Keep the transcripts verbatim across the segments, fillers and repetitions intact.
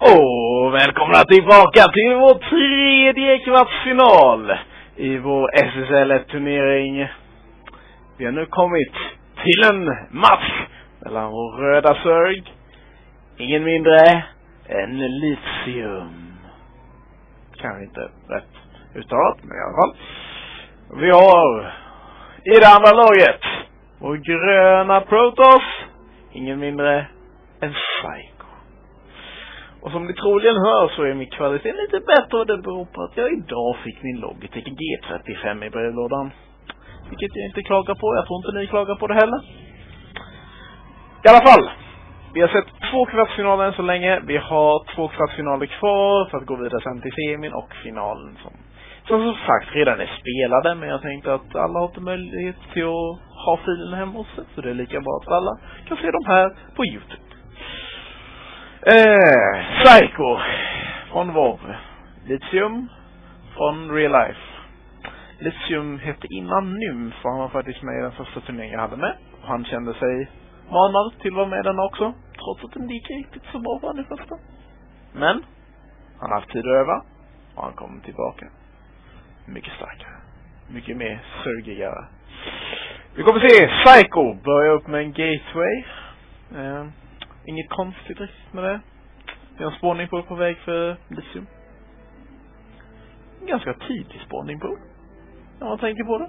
Och välkomna tillbaka till vår tredje kvartsfinal i vår S S L-turnering. Vi har nu kommit till en match mellan vår röda Zerg, ingen mindre än Lithium. Kanske inte rätt uttalat, men i alla fall. Vi har i det andra laget vår gröna Protoss, ingen mindre än Psycho. Och som ni troligen hör så är min kvalitet lite bättre, och det beror på att jag idag fick min Logitech G trettiofem i brevlådan. Vilket jag inte klagar på, jag tror inte ni klagar på det heller. I alla fall, vi har sett två kvartsfinaler än så länge. Vi har två kvartsfinaler kvar för att gå vidare sen till semin och finalen som som, som sagt redan är spelade. Men jag tänkte att alla har inte möjlighet till att ha filen hemma hos sig, så det är lika bra att alla kan se dem här på YouTube. Eh, Psycho från vår Lithium från Real Life. Lithium hette innan Nymf, för han var faktiskt med i den första turneringen jag hade med. Och han kände sig manad till att vara med den också, trots att den gick riktigt så bra för han i första. Men han har haft tid att öva och han kommer tillbaka mycket starkare, mycket mer surgigare. Vi kommer se Psycho börja upp med en gateway. eh, Inget konstigt riktigt med det. Vi har en spårning på på väg för Lithium. En ganska tidig spårning på, när man tänker på det.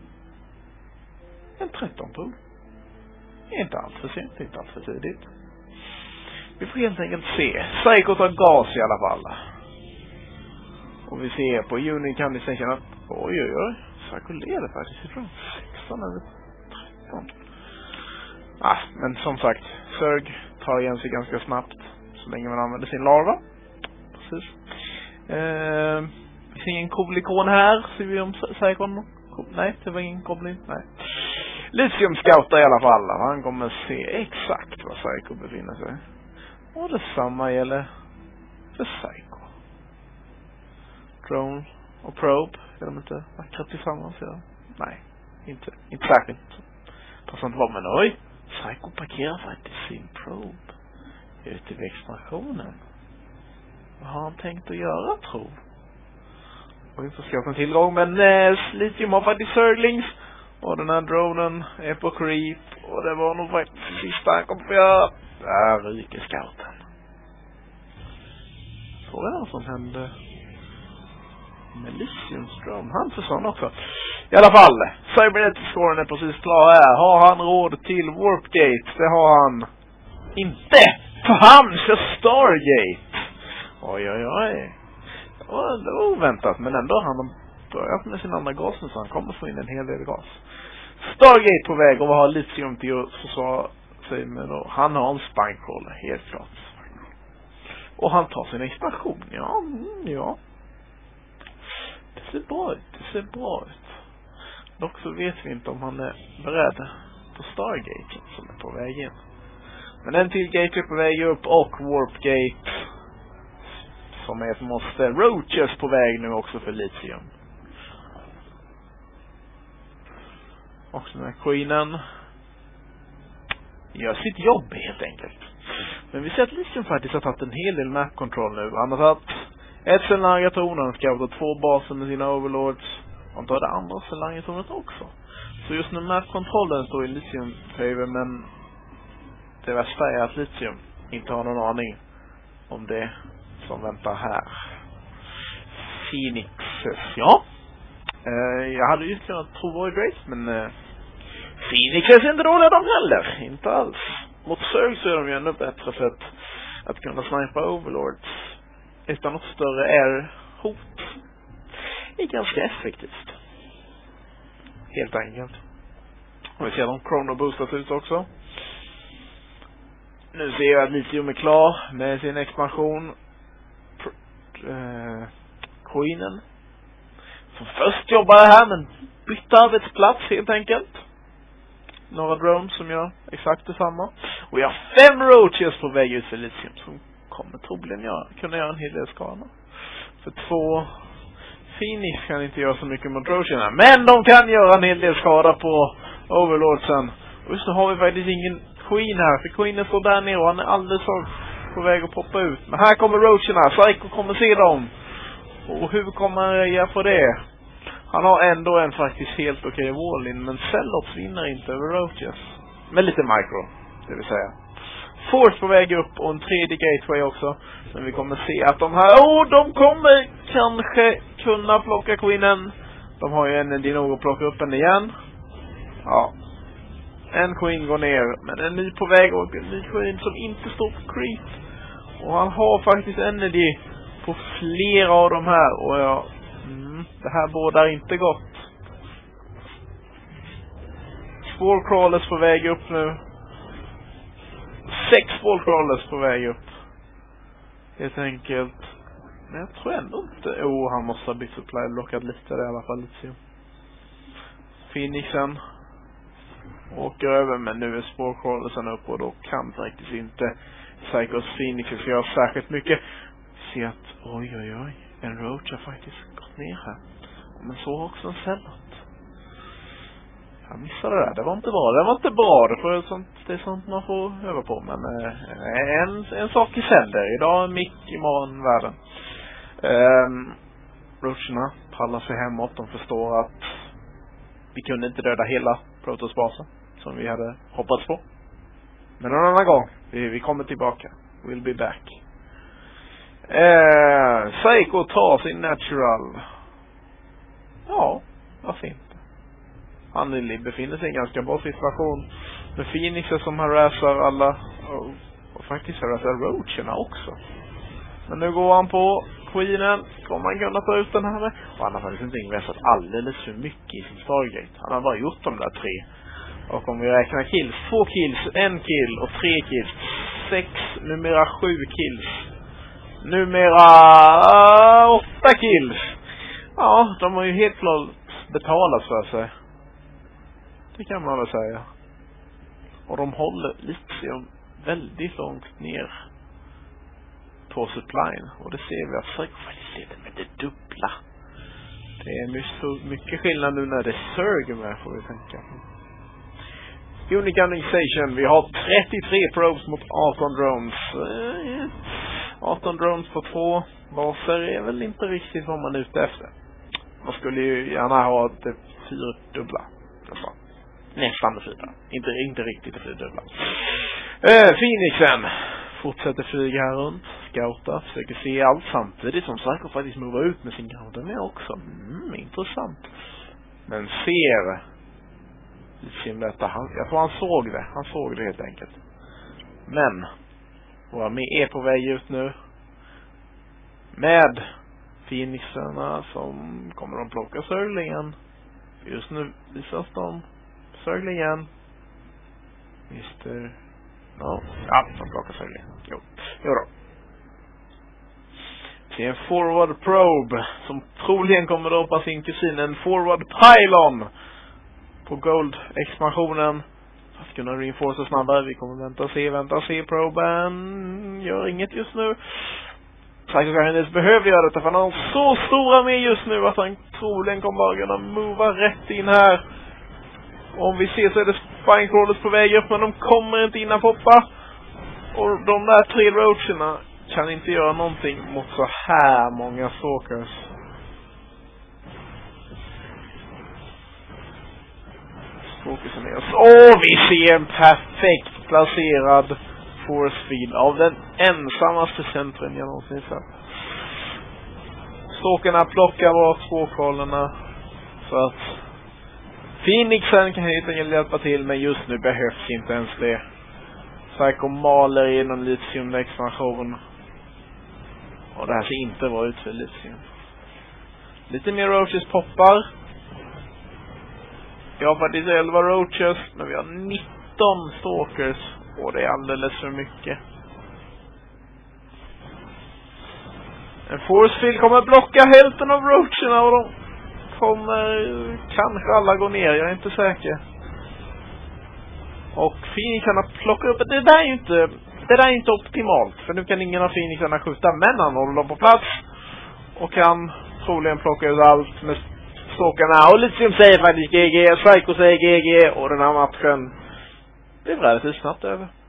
En tretton på. Inte allt för sent, inte allt för tidigt. Vi får helt enkelt se. Psycho tar gas i alla fall. Och vi ser på Unity kan vi sen känna att oj oj oj, Psycho leder faktiskt ifrån sexton eller tretton. Ah, men som sagt, Zerg tar igen sig ganska snabbt så länge man använder sin larva. Precis. Eh, vi ser ingen cool ikon här. Ser vi om Psychon? Nej, det var ingen goblin. Nej. Lithium scoutar i alla fall. Han kommer se exakt var Psycho befinner sig. Och detsamma gäller för Psycho. Drone och Probe. Är de inte vackra tillsammans? Ja? Nej, inte, inte särskilt. Passar inte vara, men oj. Psycho parkerar faktiskt sin Probe ute vid expansionen. Vad har han tänkt att göra, tro? Och vi får skaffa en tillgång, men äh, Lithium har faktiskt Zerglings. Och den här dronen är på creep. Och det var nog faktiskt sista han kom på göra. Där ryker scouten. Frågan är vad som hände med Lithiums drone. Han försvann också. I alla fall, Cybernetic-scoren är precis klar här. Har han råd till Warpgate? Det har han inte. För han kör Stargate. Oj oj oj. Det var, det var oväntat, men ändå har han börjat med sin andra gas nu, så han kommer få in en hel del gas. Stargate på väg, och vad har Lithium till att försvara sig med då? Han har en spankroll, helt klart. Och han tar sin expansion, ja, ja. Det ser bra ut, det ser bra ut. Dock så vet vi inte om han är beredd på Stargate som är på väg in. Men en till gate är på väg upp, och Warpgate som är ett måste. Roaches på väg nu också för Lithium. Och den här Queenen gör sitt jobb helt enkelt. Men vi ser att Lithium faktiskt har tagit en hel del map-kontroll nu. Han har tagit ett Selangatorn, han ska ha två baser med sina overlords. Han tar det andra Selangatornet också. Så just nu map-kontrollen står i Lithium favor, men det värsta är att Lithium inte har någon aning om det som väntar här. Phoenixes, ja. Uh, jag hade just kunnat tro Void Race, men uh, Phoenixes är inte dåliga de heller. Inte alls. Mot Zerg så är de ju ännu bättre för att, att kunna snipa overlords utan något större air-hot. Det är ganska effektivt. Helt enkelt. Och vi ser de chrono boostas ut också. Nu ser jag att Lithium är klar med sin expansion. Uh, Queenen som först jobbade här, men bytte arbetsplats helt enkelt. Några drones som gör exakt detsamma. Och jag har fem roaches på väg ut för Lithium som kommer troligen göra, kunna göra en hel del skada. För två Phoenix kan inte göra så mycket mot roacherna, men de kan göra en hel del skada på overlordsen. Och just nu har vi faktiskt ingen Queen här, för Queenen står där nere och han är alldeles för på väg att poppa ut. Men här kommer roacherna. Psycho kommer se dem. Och hur kommer han reagera på det? Han har ändå en faktiskt helt okej wall-in. Men Celops vinner inte över roaches. Med lite micro, det vill säga. Force på väg upp och en tredje gateway också. Men vi kommer se att de här... Åh, oh, de kommer kanske kunna plocka queenen. De har ju en Dino att plocka upp den igen. Ja. En queen går ner. Men en ny på väg och en ny queen som inte står på creep. Och han har faktiskt energy på flera av de här. Och ja, mm, det här bådar inte gott. Spårcrawlers på väg upp nu. Sex spårcrawlers på väg upp. Helt enkelt. Men jag tror ändå inte... Oh, han måste ha bytt supply. Blockat lite där i alla fall. Lite. Phoenixen åker över, men nu är spårcrawlersen upp och då kan faktiskt inte Psychos Phoenix göra särskilt mycket. Se att, oj oj oj, en roach har faktiskt gått ner här. Men så har också en Celot. Jag missade det där, det var inte bra, det var inte bra, det, för sånt, det är sånt man får öva på, men eh, en, en sak i sänder, idag mick, imorgon världen. Um, roacherna pallar sig hemåt, de förstår att vi kunde inte döda hela Protoss-basen som vi hade hoppats på. Men någon annan gång, vi, vi kommer tillbaka. We'll be back. Eh, Psycho tar sin natural. Ja, varför inte? Han befinner sig i en ganska bra situation. Med Phoenixer som harassar alla. Och, och faktiskt harassar roacherna också. Men nu går han på Queenen. Kommer han kunna ta ut den här med? Och han har faktiskt inte investerat alldeles för mycket i sin Stargate. Han har bara gjort de där tre. Och om vi räknar kills. Två kills, en kill och tre kills. Sex, numera sju kills. Numera uh, åtta kills. Ja, de har ju helt klart betalat för sig. Det kan man väl säga. Och de håller lite väldigt långt ner på supplyn. Och det ser vi att Psycho faktiskt leder med det dubbla. Det är mycket, mycket skillnad nu när det surger med, får vi tänka. Unique Annexation. Vi har trettiotre probes mot arton drones. arton drones på två baser är väl inte riktigt vad man är ute efter. Man skulle ju gärna ha det fyra dubbla. Nästan det fyra. Inte, inte riktigt det fyra dubbla. Äh, Phoenixen fortsätter flyga här runt. Scouta. Försöker se allt samtidigt som Psycho faktiskt movar ut med sin ground med också. Mm, intressant. Men ser... Detta. Han, jag tror han såg det. Han såg det helt enkelt. Men våra med är på väg ut nu. Med Phoenixarna som kommer att plocka Sörlingen. Just nu visas de Sörlingen. Mister No. Ja, de plockar Sörlingen. Jo. Jo då. Det är en forward probe som troligen kommer att droppa sin kusin. En forward pylon på gold-expansionen. För att kunna reinforca snabbare. Vi kommer vänta och se, vänta och se. Proben gör inget just nu. Psycho Garnis behöver göra detta, för han har så stora med just nu att han troligen kommer bara kunna mova rätt in här. Om vi ser så är det Spinecrawlers på väg upp, men de kommer inte innan poppa. Och de där tre roacherna kan inte göra någonting mot så här många stalkers. Fokusen är oss. Åh, vi ser en perfekt placerad force field av den ensammaste centren jag någonsin sett. Stalkerna plockar bort spårkollarna så att Phoenixen kan helt enkelt hjälpa till, men just nu behövs inte ens det. Psycho maler i någon lithium-expansion. Och det här ser inte bra ut för lithium. Lite mer roaches poppar. Vi har faktiskt elva roaches, men vi har nitton stalkers. Och det är alldeles för mycket. En force field kommer blocka hälften av roacherna och de kommer kanske alla gå ner, jag är inte säker. Och Phoenixarna plockar upp, det där är ju inte det där är inte optimalt, för nu kan ingen av Phoenixarna skjuta, men han håller dem på plats och kan troligen plocka ut allt med stalkarna. Och Lithium säger faktiskt G G, Psycho säger G G, och den här matchen blev relativt snabbt över.